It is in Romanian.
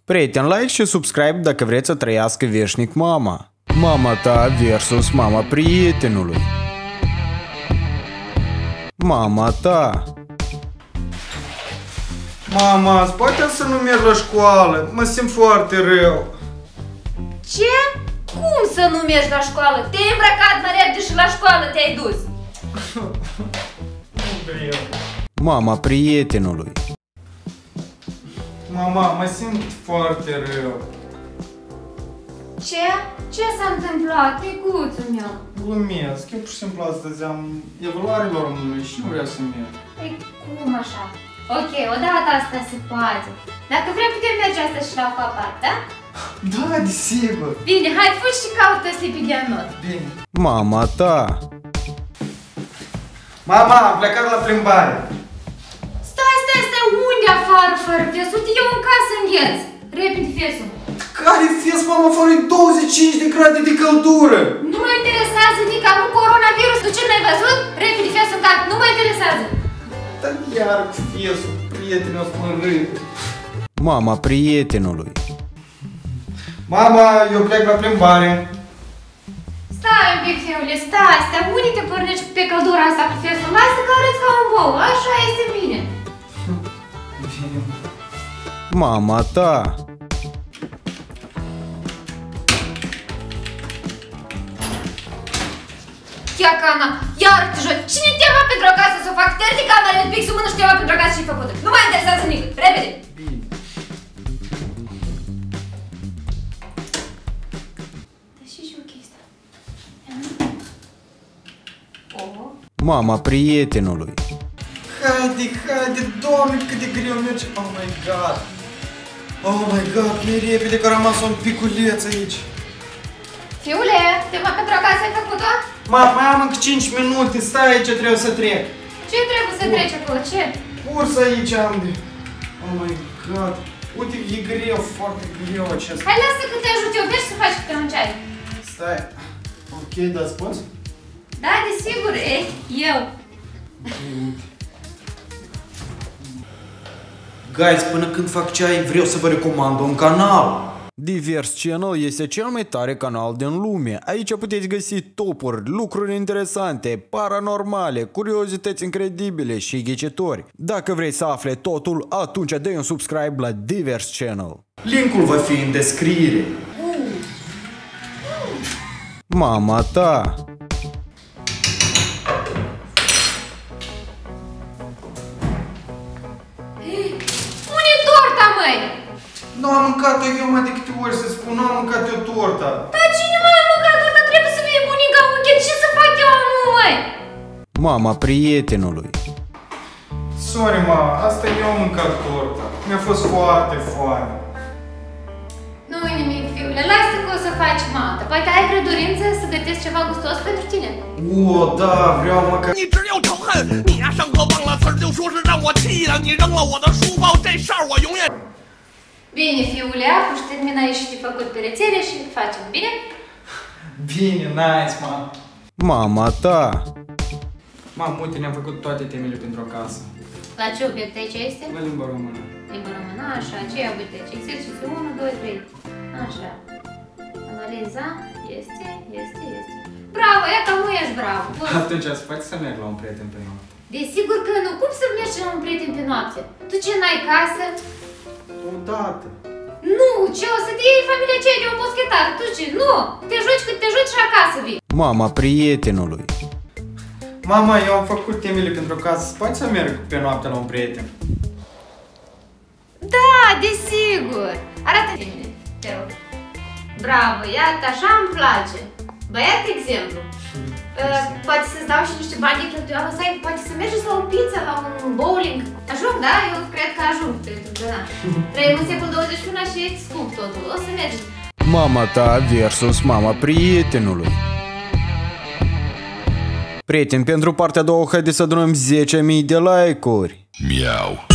Prieten, like și subscribe dacă vreți să trăiască veșnic mama. Mama ta versus mama prietenului. Mama ta. Mama, îți poate să nu merg la școală? Mă simt foarte rău. Ce? Cum să nu mergi la școală? Te-ai îmbrăcat mai repede și la școală te-ai dus. Nu vreau. Mama prietenului. Mama, mă simt foarte rău. Ce? Ce s-a întâmplat, micuțul meu? Glumesc, eu pur și simplu astăzi am evaluarea românului și nu vreau să merg. Păi cum așa? Ok, odată asta se poate. Dacă vrei putem merge astăzi și la o apart, da? Da, desigur. Bine, hai fugi și caută-ți lipidianot. Bine. Mama ta. Mama, am plecat la plimbare. Stai, unde afară fără fes? Uite, eu în casă îngheț. Repede fesul. Care fes, mama, fără 25 de grade de căldură? Nu mă interesează nica, nu coronavirus. Tu ce n-ai văzut? Repede fesul în cap, nu mă interesează. Dar iar cu fesul, prietenii o să mă râd. Mama prietenului. Mama, eu plec la plimbare. Stai un pic, fiule, stai, unde te pornești pe căldura asta cu fesul? Lasă că arăți ca un bou, așa este bine. Mama ta. Chiacana, iar te joci. Cine te va pentru acasă să fac terzi camere de pixul mână și te va pentru acasă și-i făcută? Nu mă interesează nimic, repede! Bine. Da și o chestie. Oho. Mama prietenului. Haide, Doamne, cât de greu merge. Oh my god, mi-e repede că a rămas un piculeț aici. Fiule, te va pentru acasă ai făcut-o? Mai am încă 5 minute, stai aici, trebuie să trec. Ce trebuie să treci acolo, ce? Curs aici am de... Oh my god, uite, e greu, foarte greu acesta. Hai, lasă că te ajut eu, vezi să faci câte un ceai. Stai, ok, dar poți? Da, desigur, eu. Guys, până când fac ceai, vreau să vă recomand un canal. Divers Channel este cel mai tare canal din lume. Aici puteți găsi topuri, lucruri interesante, paranormale, curiozități incredibile și ghicitori. Dacă vrei să afle totul, atunci dă un subscribe la Divers Channel. Linkul va fi în descriere. Mama ta. Pune torta, măi! Nu am mâncat-o eu mai de câte ori să spun, nu am mâncat eu torta. Dar cine mai a mâncat torta? Trebuie să fie bunica unchet. Ce să fac eu acum, măi? Mama prietenului. Sorry, ma, asta eu am mâncat torta. Mi-a fost foarte foame. Nu-i nimic, fiule. Lasă că o să faci mată. Poate ai vreo dorință să gătesc ceva gustos pentru tine? Da, vreau măcar... 你只有仇恨，你呀上课忘了词儿就说是让我气了，你扔了我的书包，这事儿我永远。 Bine, fiule, acum și terminai și de făcut pe rețele și facem, bine? Bine, nice, ma. Mama ta. Mam, uite, ne-am făcut toate temele pentru acasă. La ce obiect aici este? La limba română. Limba română, așa, ce obiect aici? Exercițiu 1, 2, 3. Așa. Analiza. Este. Bravo, iată, nu ești bravo. Atunci ați poate să merg la un prieten pe noapte. Desigur că nu. Cum să mergi la un prieten pe noapte? Tu ce n-ai casă? Odată. Nu, ce o să te iei familia aceea de un boschetar? Tu ce? Nu! Te joci cât te joci și acasă vii. Mama prietenului. Mama, eu am făcut temele pentru casă. Poți să merg pe noapte la un prieten? Da, desigur. Arată bine, te rog. Bravo, iată, așa îmi place. Băiat exemplu. Poate să-ți dau și niște bani de cheltuială, poate să mergeți la o pizza, la un bowling. Ajung, da? Eu cred că ajung, pentru că da. Trăim în secolul 21 și e scump totul. O să mergeți. Mama ta versus mama prietenului. Prieteni, pentru partea a doua, haideți să adunăm 10.000 de like-uri. Miau.